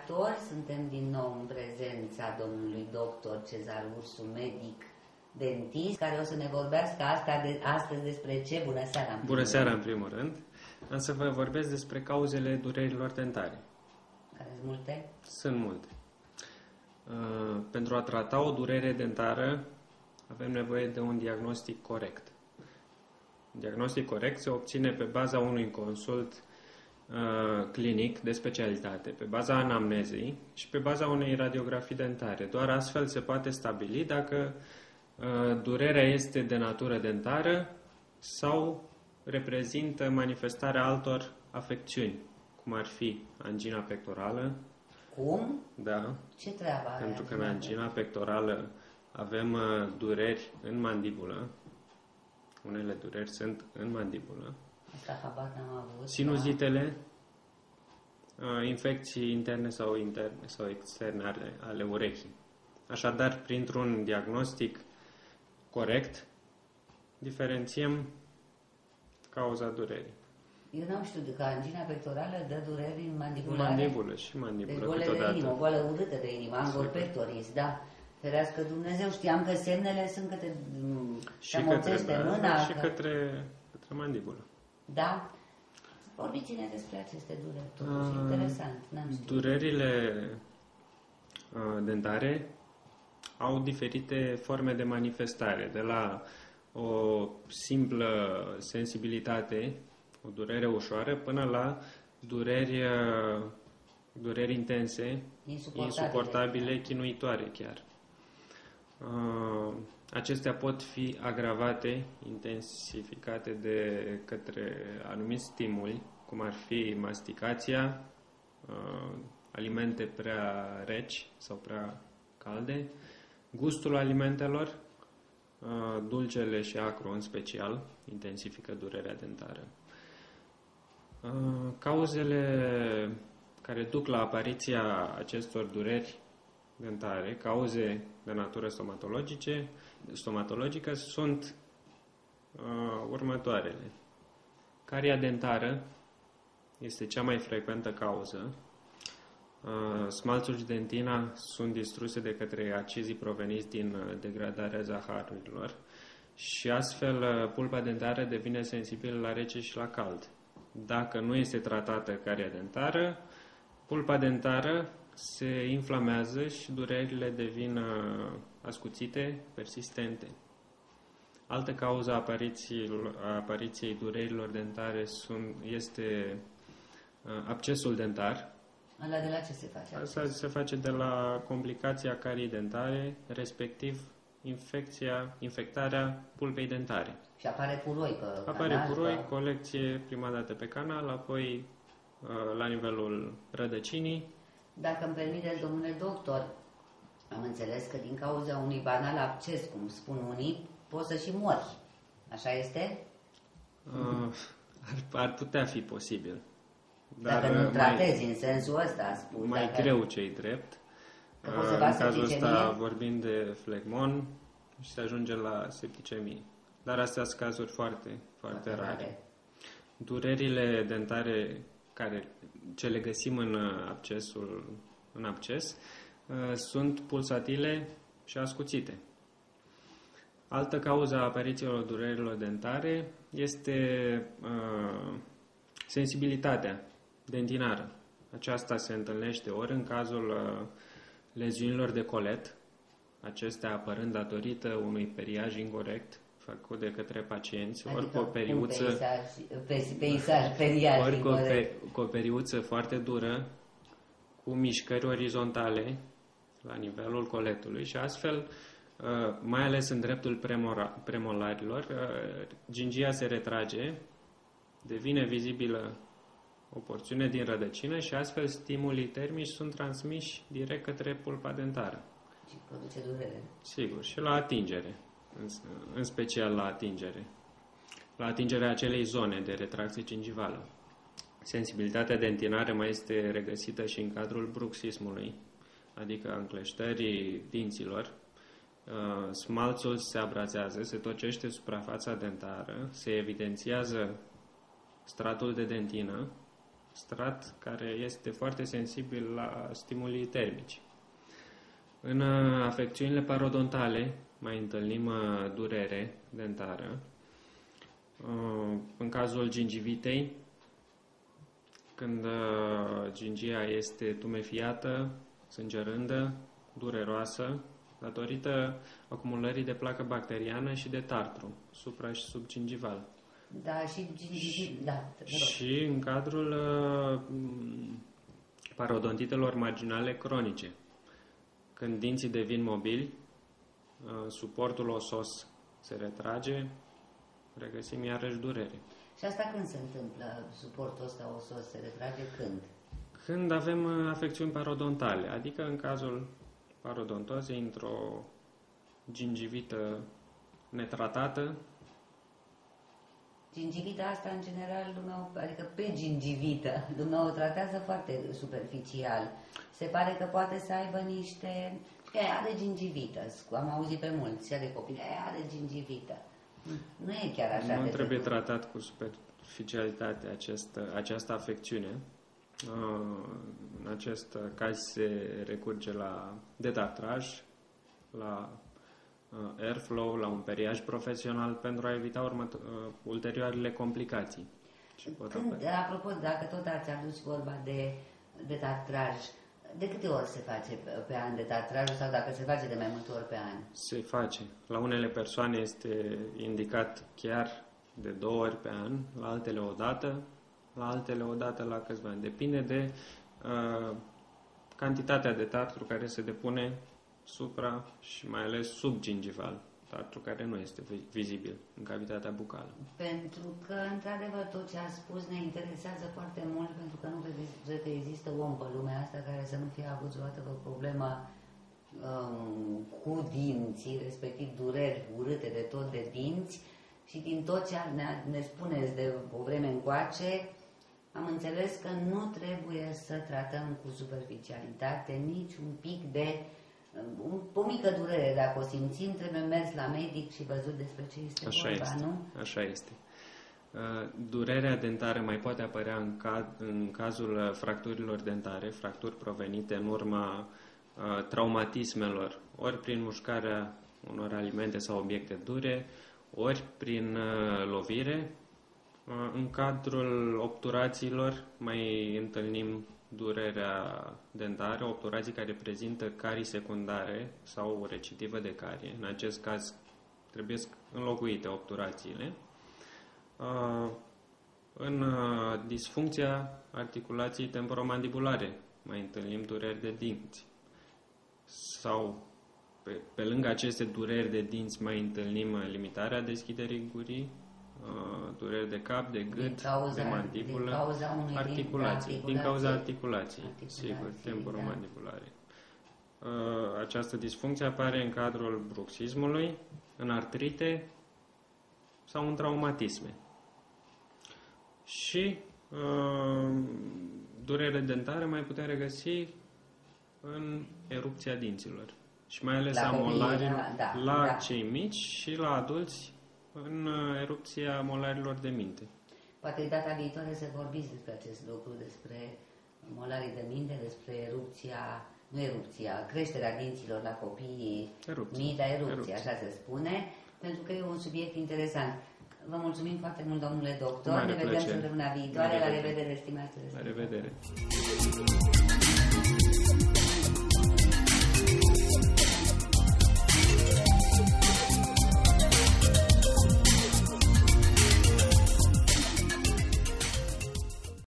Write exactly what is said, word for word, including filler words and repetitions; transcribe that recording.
radioascultători, suntem din nou în prezența domnului doctor Cezar Ursu, medic dentist, care o să ne vorbească asta de, astăzi despre ce? Bună seara! Bună seara, în primul rând. Am să vă vorbesc despre cauzele durerilor dentare. Care sunt multe? Sunt multe. Uh, pentru a trata o durere dentară, avem nevoie de un diagnostic corect. Un diagnostic corect se obține pe baza unui consult uh, clinic de specialitate, pe baza anamnezei și pe baza unei radiografii dentare. Doar astfel se poate stabili dacă uh, durerea este de natură dentară sau reprezintă manifestarea altor afecțiuni, cum ar fi angina pectorală. Cum? Da. Ce treabă are? Pentru că în angina pectorală avem uh, dureri în mandibulă. Unele dureri sunt în mandibulă. Asta habar n-am avut. Sinuzitele, uh, infecții interne sau interne sau externe ale, ale urechii. Așadar, printr-un diagnostic corect, diferențiem cauza durerii. Eu n-am știut că angina pectorală dă dureri în mandibulare. Mandibulă și mandibulă de boală câteodată. de inimă, o boală urâtă de inimă, angor pectoris, da. Ferească Dumnezeu, știam că semnele sunt câte și către, da, mâna. și că... către, către mandibulă. Da. Vorbiți-ne despre aceste dureri, totuși, uh, interesant. N-am știut. Durerile uh, dentare au diferite forme de manifestare, de la o simplă sensibilitate, o durere ușoară, până la dureri, uh, dureri intense, insuportabile, insuportabile chinuitoare chiar. Uh, acestea pot fi agravate, intensificate de către anumiți stimuli, cum ar fi masticația, uh, alimente prea reci sau prea calde, gustul alimentelor, uh, dulcele și acru în special, intensifică durerea dentară. Uh, cauzele care duc la apariția acestor dureri dentare, cauze de natură stomatologice, stomatologică, sunt uh, următoarele. Caria dentară este cea mai frecventă cauză. Uh, smalțul și dentina sunt distruse de către acizii proveniți din uh, degradarea zaharurilor și astfel uh, pulpa dentară devine sensibilă la rece și la cald. Dacă nu este tratată caria dentară, pulpa dentară se inflamează și durerile devin uh, ascuțite, persistente. Altă cauză a apariției durerilor dentare sunt, este uh, abscesul dentar. Ăla de la ce se face? Asta se face de la complicația cariei dentare, respectiv infecția, infectarea pulpei dentare. Și apare puroi pe Apare canal, puroi, că... colecție prima dată pe canal, apoi uh, la nivelul rădăcinii. Dacă îmi permiteți, domnule doctor, am înțeles că din cauza unui banal absces, cum spun unii, poți să și mori. Așa este? Uh, ar, ar putea fi posibil. Dar dacă nu tratezi mai, în sensul ăsta, spun. Mai dacă... greu ce-i drept. Că uh, în cazul ăsta vorbim de flegmon și se ajunge la septicemie. Dar astea sunt cazuri foarte, foarte, foarte rare. rare. Durerile dentare care ce le găsim în abscesul, în absces, uh, sunt pulsatile și ascuțite. Altă cauză a aparițiilor durerilor dentare este uh, sensibilitatea dentinară. Aceasta se întâlnește ori în cazul uh, leziunilor de colet, acestea apărând datorită unui periaj incorect făcut de către pacienți, adică ori cu o periuță, peisaj, peisaj, periaj, ori cu o, pe, cu o periuță foarte dură, cu mișcări orizontale la nivelul coletului și astfel, mai ales în dreptul premolarilor, gingia se retrage, devine vizibilă o porțiune din rădăcină și astfel stimulii termici sunt transmiși direct către pulpa dentară. Și produce durere. Sigur, și la atingere. În, în special la atingere, la atingerea acelei zone de retracție gingivală. Sensibilitatea dentinară mai este regăsită și în cadrul bruxismului, adică încleștării dinților. Smalțul se abrazează, se tocește suprafața dentară, se evidențiază stratul de dentină, strat care este foarte sensibil la stimulii termici. În afecțiunile parodontale mai întâlnim durere dentară. În cazul gingivitei, când gingia este tumefiată, sângerândă, dureroasă, datorită acumulării de placă bacteriană și de tartru, supra- și subgingival. Da, și gingivitul, da. Și în cadrul uh, parodontitelor marginale cronice, când dinții devin mobili, uh, suportul osos se retrage, regăsim iarăși durere. Și asta când se întâmplă? Suportul ăsta osos se retrage când? Când avem afecțiuni parodontale, adică în cazul parodontozei, într-o gingivită netratată. Gingivita asta, în general, lumea, adică pe gingivită, lumea o tratează foarte superficial. Se pare că poate să aibă niște... Că are gingivită, am auzit pe mulți, ea de copii, aia are gingivită. Nu e chiar așa Nu de trebuie trecut. tratat cu superficialitate această, această afecțiune. În acest caz se recurge la detartraj, la airflow, la un periaj profesional pentru a evita următo- ulterioarele complicații. Când, apropo, dacă tot ați adus vorba de detartraj, de câte ori se face pe, pe an detartrajul sau dacă se face de mai multe ori pe an? Se face. La unele persoane este indicat chiar de două ori pe an, la altele o dată, la altele o dată la câțiva ani. Depinde de uh, cantitatea de tartru care se depune supra și mai ales subgingival, tartru care nu este vizibil în cavitatea bucală. Pentru că, într-adevăr, tot ce a spus ne interesează foarte mult, pentru că nu cred că există om pe lumea asta care să nu fie avut vreodată o problemă um, cu dinții, respectiv dureri urâte de tot de dinți, și din tot ce ne, ne spuneți de o vreme încoace, am înțeles că nu trebuie să tratăm cu superficialitate nici un pic de o mică durere, dacă o simțim, trebuie mers la medic și văzut despre ce este Așa vorba, este. nu? Așa este. Durerea dentară mai poate apărea în, ca, în cazul fracturilor dentare, fracturi provenite în urma uh, traumatismelor, ori prin mușcarea unor alimente sau obiecte dure, ori prin uh, lovire. Uh, în cadrul obturațiilor mai întâlnim durerea dentară, obturații care prezintă carii secundare sau recidivă de carie. În acest caz trebuie înlocuite obturațiile. În disfuncția articulației temporomandibulare mai întâlnim dureri de dinți. Sau pe, pe lângă aceste dureri de dinți mai întâlnim limitarea deschiderii gurii, dureri de cap, de gât, cauza, de mandibulă, din cauza unui articulații, din, din cauza articulației, articulații, sigur, temporomandibulare. Da. Această disfuncție apare în cadrul bruxismului, în artrite sau în traumatisme. Și uh, durere dentară mai putem regăsi în erupția dinților. Și mai ales la a molarilor, da, da, la da. cei mici și la adulți, în erupția molarilor de minte. Poate data viitoare să vorbiți despre acest lucru, despre molarii de minte, despre erupția, nu erupția, creșterea dinților la copiii mici, dar erupție, erupție, așa se spune, pentru că e un subiect interesant. Vă mulțumim foarte mult, domnule doctor. Ne vedem săptămâna viitoare. La revedere, stimați. La revedere.